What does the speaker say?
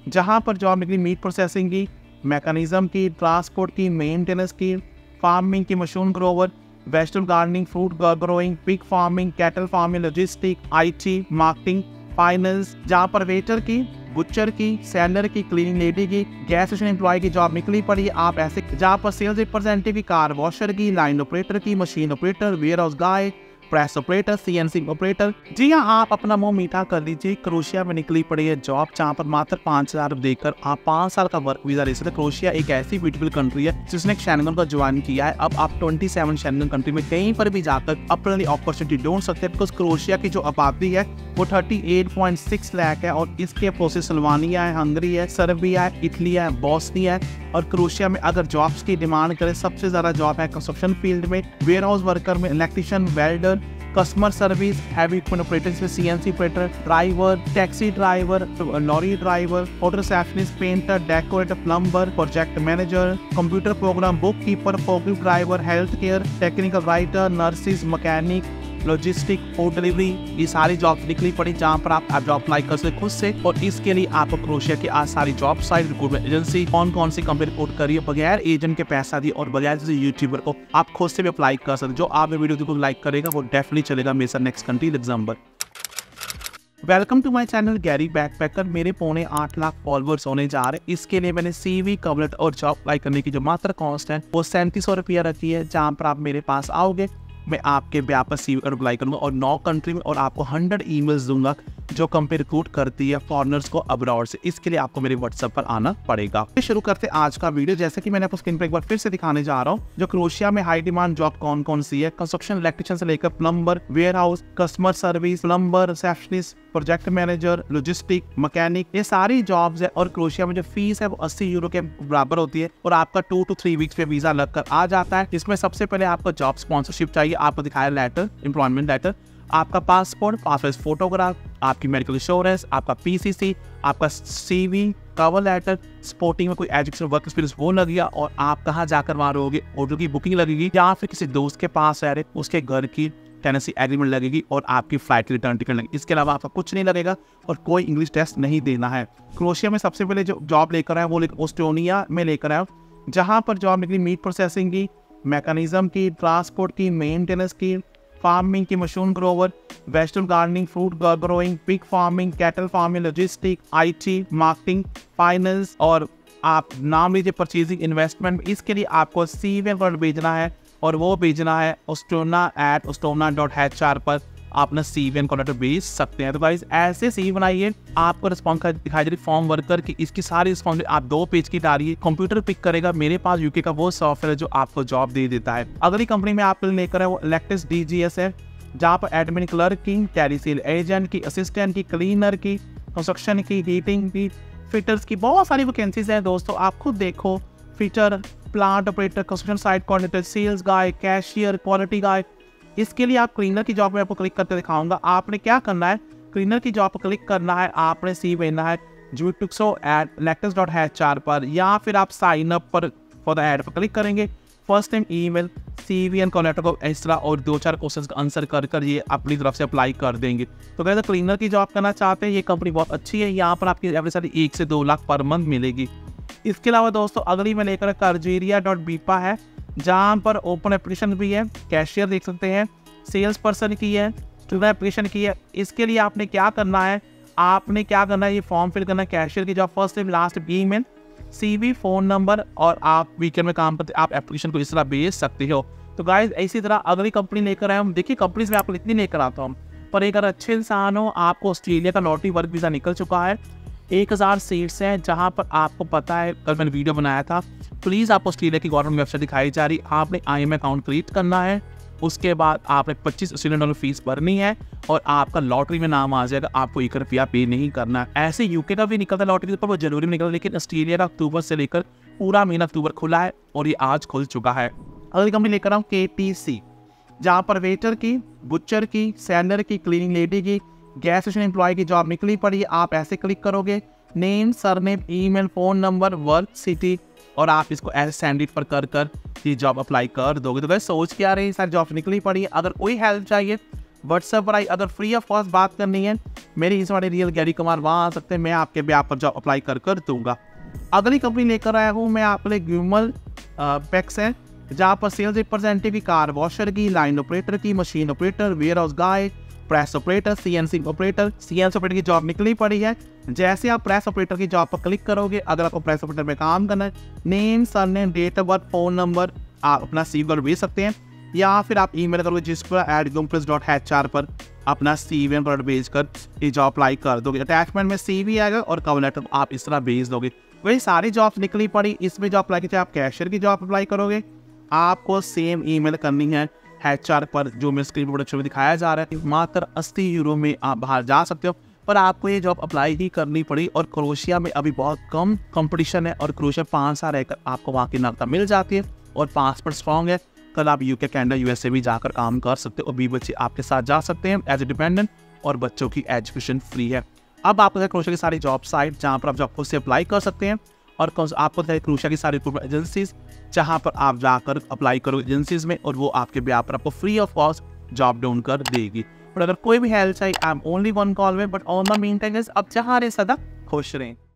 जहाँ पर जॉब निकली मीट प्रोसेसिंग की, मैकेनिज्म की, ट्रांसपोर्ट की, मेंटेनेंस की, फार्मिंग की, mushroom grower, vegetable gardening, fruit growing, pig farming, cattle farming, logistic, IT, marketing, finance. जहाँ पर वेटर की, बुचर की, सेलर की, क्लीनिंग लेडी की, गैस स्टेशन एम्प्लॉय की जॉब निकली पड़ी आप ऐसे। जहाँ पर सेल्स रिप्रेजेंटेटिव की, कार वॉशर की, लाइन ऑपरेटर की, machine operator, warehouse guy, press operator, CNC operator. जी हाँ, आप अपना मुंह मीठा कर लीजिए। क्रोएशिया में निकली पड़ी है जॉब, जहाँ पर मात्र 5,000 देकर आप 5 साल का वर्क वीजा ले सकते हैं। क्रोएशिया एक ऐसी ब्यूटीफुल कंट्री है जिसने शेंगन को ज्वाइन किया है। अब आप 27 शेंगन कंट्री में कहीं पर भी जाकर अपनी अपॉर्चुनिटी ढूंढ सकते हैं, बिकॉज क्रोएशिया की जो आबादी है वो 38.6 लाख है और इसके प्रोसेस अल्बानिया है, हंगरी है, सर्बिया है, इटली है, बॉस्निया है। और क्रोएशिया में अगर जॉब्स की डिमांड करें, सबसे ज्यादा जॉब है कंस्ट्रक्शन फील्ड में, वेयर हाउस वर्कर में, electrician, welder, customer service, heavy equipment operators में, CNC operator, driver, taxi driver, lorry driver, hotel receptionist, painter, decorator, plumber, project manager, computer program, bookkeeper, forklift driver, health care, technical writer, nurses, mechanic, logistic, food delivery. ये सारी job निकली पड़ी जहाँ पर आप job apply कर सकते खुद से। और इसके लिए आपको क्रोएशिया की आज सारी जॉब साइट, रिक्रूटमेंट एजेंसी कौन सी कंपनी रिपोर्ट करिए बगैर एजेंट के पैसा दिए और बगैर किसी यूट्यूबर को आप खुद से भी अप्लाई कर सकते। जो आप वीडियो को लाइक करेगा वो डेफिनेटली चलेगा मेरे साथ next country Luxembourg. Welcome to my channel Gary backpacker. मेरे 8.25 लाख फॉलोअर्स होने जा रहे हैं। इसके लिए मैंने CV, कवर लेटर और जॉब अप्लाई करने की जो मात्र कॉस्ट है वो 3700 रुपया रखी है। जहाँ पर आप मेरे पास आओगे, मैं आपके व्यापक CV और अप्लाई करूंगा और 9 कंट्री में, और आपको 100 ईमेल्स दूंगा जो कंपनी रिक्रूट करती है फॉरेनर्स को अब्रॉड से। इसके लिए आपको मेरे व्हाट्सएप पर आना पड़ेगा। शुरू करते आज का वीडियो। जैसे कि मैंने आपको स्क्रीन पर एक बार फिर से दिखाने जा रहा हूँ जो क्रोएशिया में हाई डिमांड जॉब कौन सी है। कंस्ट्रक्शन इलेक्ट्रिशियन से लेकर plumber, warehouse, customer service, plumber, receptionist, project manager, logistic, mechanic, ये सारी जॉब्स है। और क्रोएशिया में जो फीस है वो 80 यूरो के बराबर होती है और आपका 2 to 3 वीक्स पे वीजा लगकर आ जाता है। इसमें सबसे पहले आपको जॉब स्पॉन्सरशिप चाहिए। आपको दिखाया लेटर, एम्प्लॉयमेंट लेटर, आपका पासपोर्ट, पासपोर्ट फोटोग्राफ, आपकी मेडिकल इंश्योरेंस, आपका PCC, आपका CV, कवर लेटर, स्पोर्टिंग में कोई एजुकेशन वर्क एक्सपीरियंस वो लगेगा, और आप कहाँ जाकर वहाँ रहोगे, होटल की बुकिंग लगेगी या फिर किसी दोस्त के पास रह रहे उसके घर की टेनेंसी एग्रीमेंट लगेगी, और आपकी फ्लाइट की रिटर्न टिकट लगेगी। इसके अलावा आपका कुछ नहीं लगेगा और कोई इंग्लिश टेस्ट नहीं देना है। क्रोएशिया में सबसे पहले जो जॉब लेकर आया वो एस्टोनिया में लेकर आया, जहाँ पर जॉब निकली मीट प्रोसेसिंग की, मैकेनिज्म की, ट्रांसपोर्ट की, मेंटेनेंस की, फार्मिंग की, mushroom grower, vegetable gardening, fruit growing, pig farming, cattle farming, logistic, IT, marketing, finance, और आप नाम लीजिए परचेजिंग, इन्वेस्टमेंट। इसके लिए आपको CV भेजना है और वो भेजना है ostona@ostona.hr पर आप अपना CV एंड कॉल लेटर भेज सकते हैं। तो गाइस ऐसे CV बनाइए, आपको रिस्पॉन्स दिखाई दे रही फॉर्म वर्कर की, इसकी सारी रिस्पॉन्स आप 2 पेज की डालिए, कंप्यूटर पिक करेगा। मेरे पास UK का वो सॉफ्टवेयर है जो आपको जॉब दे देता है। अगली कंपनी में आपको लेकर है वो इलेक्ट्रिस DGS है, जहाँ पर एडमिन क्लर्क की, टेलीसेल एजेंट की, असिस्टेंट की, क्लीनर की, कंस्ट्रक्शन की, हीटिंग की, फिटर्स की, बहुत सारी वैकेंसीज है दोस्तों। आप खुद देखो, fitter, plant operator, construction site coordinator, sales guy, cashier, quality guy. इसके लिए आप क्लीनर की जॉब में आपको क्लिक करके दिखाऊंगा। आपने क्या करना है, क्लीनर की जॉब पर क्लिक करना है, आपने CV भेजना है juituxo@lectus.hr पर, या फिर आप साइन अप पर फॉर द एड पर क्लिक करेंगे। First time email, CV and call letter को इस तरह और 2-4 क्वेश्चंस का आंसर कर ये अपनी तरफ से अप्लाई कर देंगे। तो अगर क्लीनर की जॉब करना चाहते हैं, ये कंपनी बहुत अच्छी है। यहाँ पर आपकी एवरेज सैलरी 1 से 2 लाख पर मंथ मिलेगी। इसके अलावा दोस्तों अगली में लेकर Karjeria.bipa है, जहाँ पर ओपन एप्लीकेशन भी है, कैशियर देख सकते हैं, सेल्स पर्सन की है, स्टूडेंट एप्लीकेशन की है। इसके लिए आपने क्या करना है, ये फॉर्म फिल करना है। कैशियर की job first name last email, CV, phone number, और आप वीकेंड में काम करते आप एप्लीकेशन को इस तरह भेज सकते हो। तो गाइज इसी तरह अगली कंपनी लेकर आए हम। देखिए कंपनीज में आपको इतनी लेकर आता हूँ, पर एक अगर अच्छे इंसान हो, आपको ऑस्ट्रेलिया का लॉटरी वर्क वीज़ा निकल चुका है। 1000 सीट्स हैं, जहां पर आपको पता है कल मैंने वीडियो बनाया था। प्लीज़ आप ऑस्ट्रेलिया की गवर्नमेंट वेबसाइट दिखाई जा रही, आपने IM अकाउंट क्रिएट करना है। उसके बाद आपने 25 ऑस्ट्रेलियन डॉलर फीस भरनी है और आपका लॉटरी में नाम आ जाएगा। आपको 1 रुपया पे नहीं करना है। ऐसे UK का भी निकलता है लॉटरी पर, वो जरूरी निकलता है, लेकिन ऑस्ट्रेलिया का अक्टूबर से लेकर पूरा महीना अक्टूबर खुला है और ये आज खुल चुका है। अगली कंपनी लेकर आऊँ KTC, जहाँ पर वेटर की, बुचर की, सेलर की, क्लीनिंग लेडी की, गैस स्टेशन एम्प्लॉय की जॉब निकली पड़ी है। आप ऐसे क्लिक करोगे, name, surname, email, phone number, work city, और आप इसको ऐसे सैंड पर कर ये जॉब अप्लाई कर दोगे। तो वैसे सोच क्या रही सारी जॉब निकली पड़ी है। अगर कोई हेल्प चाहिए व्हाट्सएप पर आई। अगर फ्री ऑफ कॉस्ट बात करनी है, मेरी इस वाले रियल गैरी कुमार वहाँ आ सकते हैं, मैं आपके भी आप पर जॉब अप्लाई कर दूंगा। अगली कंपनी लेकर आया हूँ मैं आपके लिए ग्यूमल पैक्स है, जहाँ पर सेल्स रिप्रेजेंटेटिव की, कार वॉशर की, लाइन ऑपरेटर की, machine operator, warehouse guy, press operator, CNC operator की जॉब निकली पड़ी है। जैसे आप प्रेस ऑपरेटर की जॉब पर क्लिक करोगे, अगर आपको प्रेस ऑपरेटर में काम करना है, name, surname, date of birth, phone number, आप अपना CV कार्ड भेज सकते हैं, या फिर आप ईमेल करोगे जिस पर @gumpress.hr पर अपना CV कार्ड भेज कर ये जॉब अप्लाई कर दोगे। अटैचमेंट में CV आएगा और कवर लेटर आप इस तरह भेज दोगे। वही सारी जॉब्स निकली पड़ी। इसमें जॉब अप्लाई कीजिए, आप कैशियर की जॉब अप्लाई करोगे, आपको सेम ईमेल करनी है HR पर, जो मेरे स्क्रीन पर दिखाया जा रहा है। मात्र 80 यूरो में आप बाहर जा सकते हो, पर आपको ये जॉब अप्लाई ही करनी पड़ी। और क्रोएशिया में अभी बहुत कम कंपटीशन है, और क्रोएशिया 5 साल रहकर आपको वहाँ की नागरिकता मिल जाती है, और पासपोर्ट स्ट्रॉन्ग है। कल आप UK, कनाडा, USA भी जाकर काम कर सकते हो, और 20 बच्चे आपके साथ जा सकते हैं एज ए डिपेंडेंट, और बच्चों की एजुकेशन फ्री है। अब आपको क्रोएशिया की सारी जॉब साइट जहाँ पर आप जॉब खुद से अप्लाई कर सकते हैं, और आपको क्रोएशिया की सारी रिक्रूटमेंट एजेंसीज जहाँ पर आप जाकर अप्लाई करो एजेंसीज में, और वो आपके ब्याह पर आपको फ्री ऑफ कॉस्ट जॉब ढूंढ कर देगी। और अगर कोई भी हेल्प चाहिए, I am only one call में, but on the mean time आप जहाँ रहे सदा खुश रहें।